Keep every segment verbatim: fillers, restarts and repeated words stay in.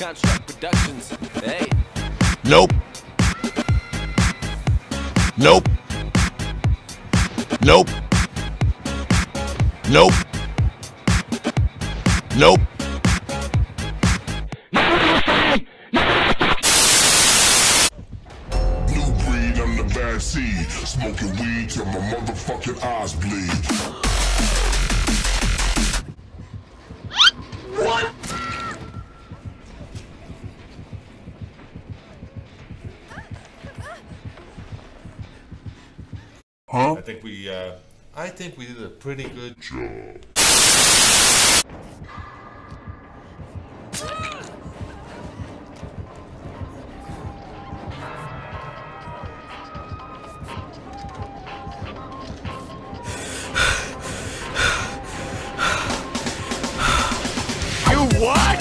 Construct Productions. Hey. Nope. Nope. Nope. Nope. Nope. New breed, I'm the bad seed. Smoking weed till my motherfucking eyes bleed. What? Huh? I think we, uh, I think we did a pretty good Job. You what?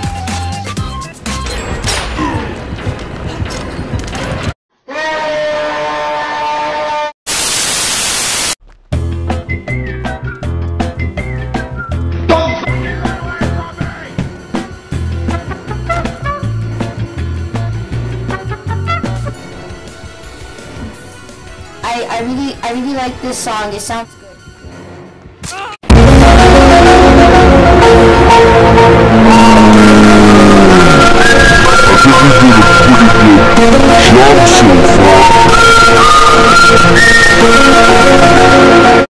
I, I really I really like this song. It sounds good. Job so far.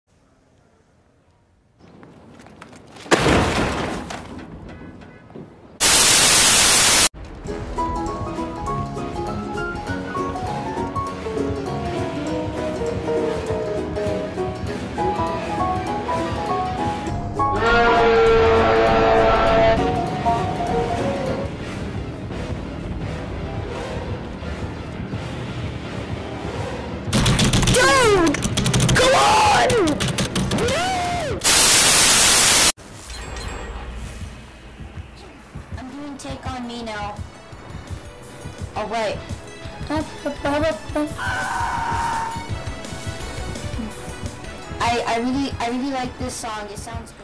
I'm doing Take On Me now. Alright. I I really I really like this song. It sounds